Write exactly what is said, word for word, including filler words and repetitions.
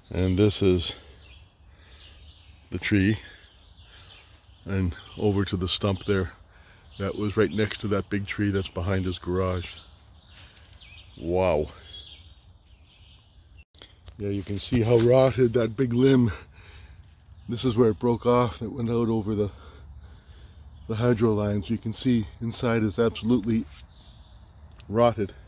And this is the tree, and over to the stump there that was right next to that big tree that's behind his garage. Wow. Yeah, you can see how rotted that big limb. This is where it broke off. That went out over the the hydro lines. You can see inside is absolutely rotted.